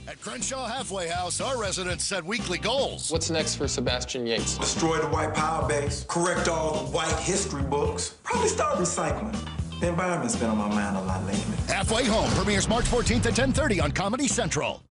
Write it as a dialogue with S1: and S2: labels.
S1: At Crenshaw Halfway House, our residents set weekly goals.
S2: What's next for Sebastian Yates?
S3: Destroy the white power base, correct all the white history books, probably start recycling. The environment's been on my mind a lot lately.
S1: Halfway Home premieres March 14th at 10:30 on Comedy Central.